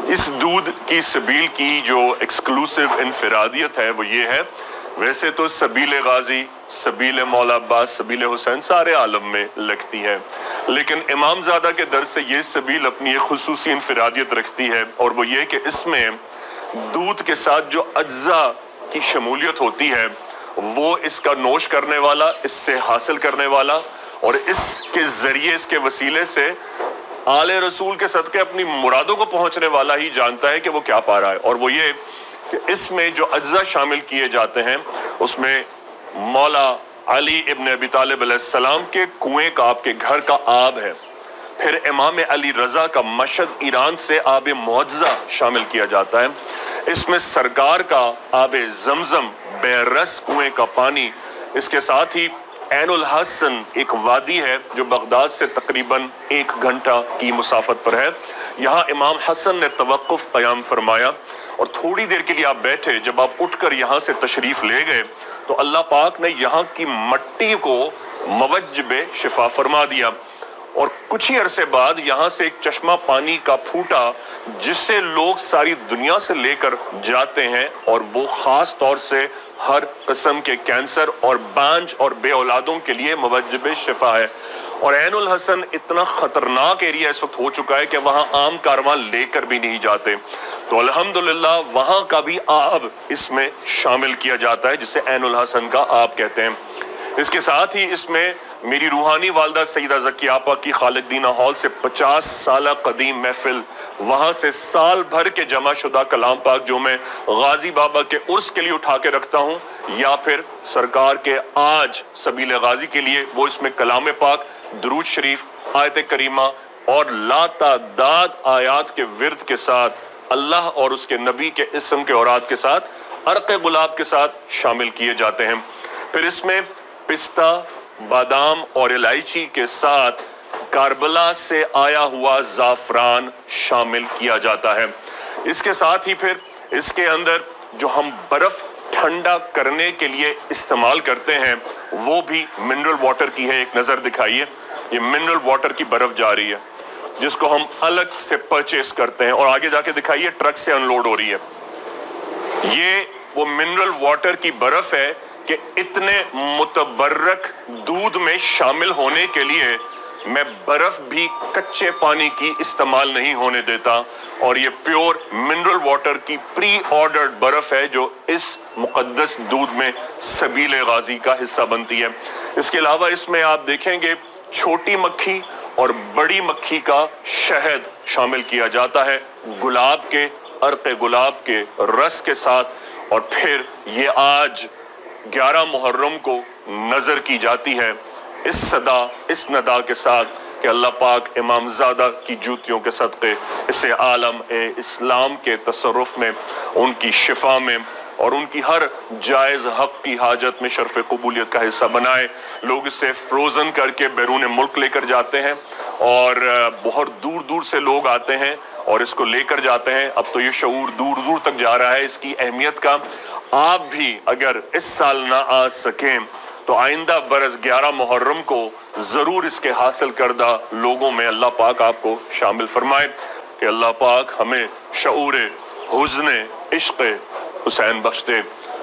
اس دودھ کی سبیل کی جو ایکسکلوسیو انفرادیت ہے وہ یہ ہے، ویسے تو سبیل غازی، سبیل مولا عباس، سبیل حسین سارے عالم میں لگتی ہے، لیکن امام زادہ کے در سے یہ سبیل اپنی ایک خصوصی انفرادیت رکھتی ہے، اور وہ یہ کہ اس میں دودھ کے ساتھ جو اجزاء کی شمولیت ہوتی ہے وہ اس کا نوش کرنے والا، اس سے حاصل کرنے والا، اور اس کے ذریعے، اس کے وسیلے سے آل رسول کے صدقے اپنی مرادوں کو پہنچنے والا ہی جانتا ہے کہ وہ کیا پا رہا ہے، اور وہ یہ کہ اس میں جو اجزاء شامل کیے جاتے ہیں اس میں مولا علی ابن ابی طالب علیہ السلام کے کنویں کا، آپ کے گھر کا آب ہے، پھر امام علی رضا کا مشہد ایران سے آب معجزہ شامل کیا جاتا ہے، اس میں سرکار کا آب زمزم بے رس کنویں کا پانی، اس کے ساتھ ہی عین الحسن ایک وادی ہے جو بغداد سے تقریباً 1 گھنٹہ کی مسافت پر ہے، یہاں امام حسن نے توقف قیام فرمایا اور تھوڑی دیر کے لیے آپ بیٹھے، جب آپ اٹھ کر یہاں سے تشریف لے گئے تو اللہ پاک نے یہاں کی مٹی کو موجب شفا فرما دیا، اور کچھ ہی عرصے بعد یہاں سے ایک چشمہ پانی کا پھوٹا جسے لوگ ساری دنیا سے لے کر جاتے ہیں، اور وہ خاص طور سے ہر قسم کے کینسر اور بانج اور بے اولادوں کے لیے موجب شفا ہے، اور عین الحسن اتنا خطرناک ایریا اس وقت ہو چکا ہے کہ وہاں عام کارواں لے کر بھی نہیں جاتے، تو الحمدللہ وہاں کا بھی آب اس میں شامل کیا جاتا ہے جسے عین الحسن کا آب کہتے ہیں۔ اس کے ساتھ ہی اس میں میری روحانی والدہ سیدہ زکی آپا کی خالد دینہ ہال سے 50 سالہ قدیم محفل، وہاں سے سال بھر کے جمع شدہ کلام پاک جو میں غازی بابا کے عرس کے لیے اٹھا کے رکھتا ہوں، یا پھر سرکار کے آج سبیل غازی کے لیے، وہ اس میں کلام پاک، درود شریف، آیت کریمہ اور لا تعداد آیات کے ورد کے ساتھ، اللہ اور اس کے نبی کے اسم کے اوراد کے ساتھ، عرق گلاب کے ساتھ شامل کیے جاتے ہیں۔ پھر اس میں پستہ، بادام اور الائچی کے ساتھ کاربلا سے آیا ہوا زعفران شامل کیا جاتا ہے۔ اس کے ساتھ ہی پھر اس کے اندر جو ہم برف ٹھنڈا کرنے کے لیے استعمال کرتے ہیں وہ بھی منرل واٹر کی ہے، ایک نظر دکھائیے، یہ منرل واٹر کی برف جا رہی ہے جس کو ہم الگ سے پرچیز کرتے ہیں، اور آگے جا کے دکھائیے ٹرک سے انلوڈ ہو رہی ہے۔ یہ وہ منرل واٹر کی برف ہے کہ اتنے متبرک دودھ میں شامل ہونے کے لیے میں برف بھی کچے پانی کی استعمال نہیں ہونے دیتا، اور یہ پیور منرل واٹر کی پری آرڈرڈ برف ہے جو اس مقدس دودھ میں سبیل غازی کا حصہ بنتی ہے۔ اس کے علاوہ اس میں آپ دیکھیں گے چھوٹی مکھی اور بڑی مکھی کا شہد شامل کیا جاتا ہے گلاب کے، عرق گلاب کے رس کے ساتھ، اور پھر یہ آج 11 محرم کو نظر کی جاتی ہے اس صدا، اس ندا کے ساتھ کہ اللہ پاک امام زادہ کی جوتیوں کے صدقے اسے عالم اسلام کے تصرف میں، ان کی شفا میں اور ان کی ہر جائز حق کی حاجت میں شرف قبولیت کا حصہ بنائے۔ لوگ اسے فروزن کر کے بیرون ملک لے کر جاتے ہیں، اور بہت دور دور سے لوگ آتے ہیں اور اس کو لے کر جاتے ہیں۔ اب تو یہ شعور دور دور تک جا رہا ہے اس کی اہمیت کا۔ آپ بھی اگر اس سال نہ آ سکیں تو آئندہ برس 11 محرم کو ضرور اس کے حاصل کردہ لوگوں میں اللہ پاک آپ کو شامل فرمائے، کہ اللہ پاک ہمیں شعور حزن عشق حسین بخش دے۔